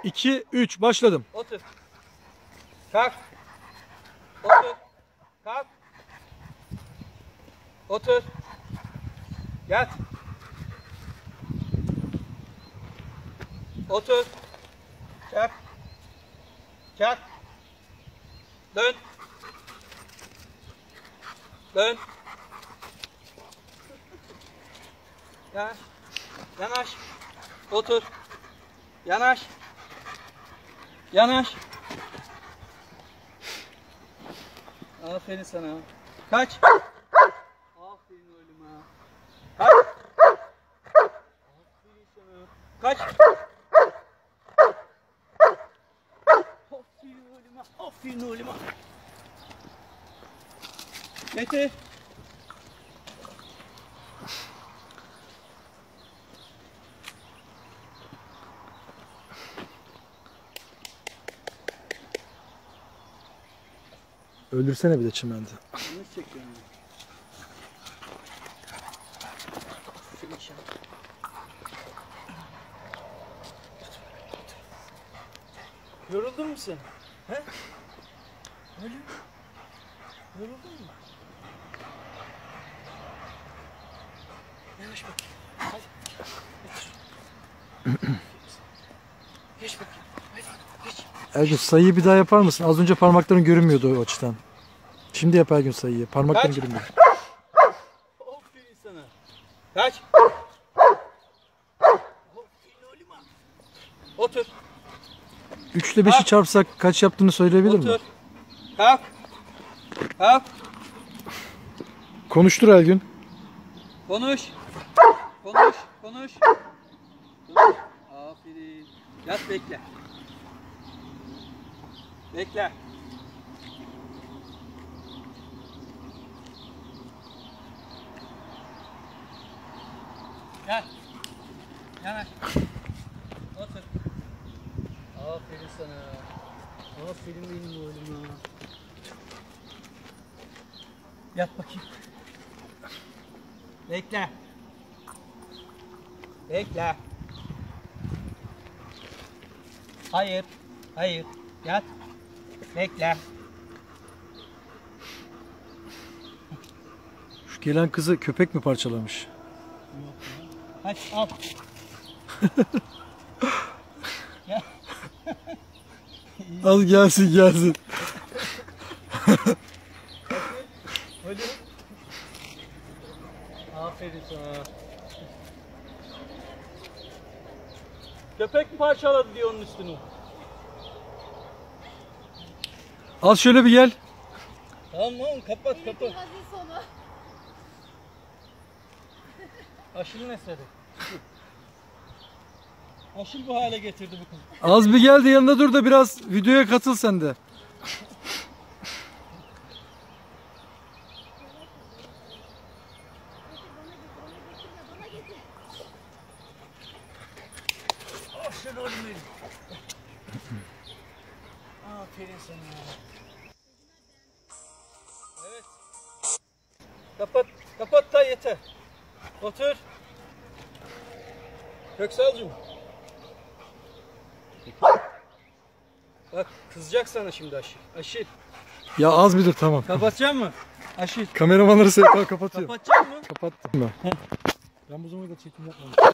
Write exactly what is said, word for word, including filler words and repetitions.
iki, üç. Başladım. Otur. Kalk. Otur. Kalk. Otur. Yat. Otur. Çak. Çak. Dön. Dön. Yanaş. Yanaş. Otur. Yanaş. Yanaş. Aferin sana. Kaç. Aferin oğluma. Kaç. Aferin sana. Kaç. Aferin oğluma. Aferin oğluma. Getir. Öldürsene bir de çimende. Nasıl çekiyorsun? Yoruldun mu sen? He? Öyle mi? Yoruldun mu? Yanaş bakayım. Hadi. Otur. Geç bakayım. Hadi. Geç. Ergün sayıyı bir daha yapar mısın? Az önce parmakların görünmüyordu o açıdan. Şimdi yap Ergün sayıyı. Parmakların Kaç? görünmüyor. Aferin sana. Kaç. Aferin oğluma. Otur. üç ile beşi Kalk. çarpsak kaç yaptığını söyleyebilir mi? Otur. Kalk. Kalk. Konuştur Ergün. Konuş. Konuş. Konuş. Konuş. Aferin. Yat bekle. Bekle. Gel. Yanaş. Otur. Aferin sana. Aferin benim oğluma. Yat bakayım. Bekle. Bekle. Hayır. Hayır. Yat. Bekle. Şu gelen kızı köpek mi parçalamış? Yok ya. Hadi al. Gel. Al gelsin gelsin. Hadi. Aferin sana. Köpek mi parçaladı diyor onun üstünü? Al şöyle bir gel. Tamam oğlum kapat kapat. Hadi sonu. Aşil nesnedi. Aşil bu hale getirdi bu kız. Az bir gel de yanında dur da biraz videoya katıl sen de. Aşil oğlum benim. Aferin sana. Evet. Kapat, kapat da yeter. Otur. Köksalcığım. Bak kızacak sana şimdi Aşil. Aşil. Ya az bir dur tamam. Kapatacak mı? Aşil. Kameramanları sevk kapatıyorum. Kapatacak mı? Kapattım ben. Ben bu zamana kadar çekim yapmadım.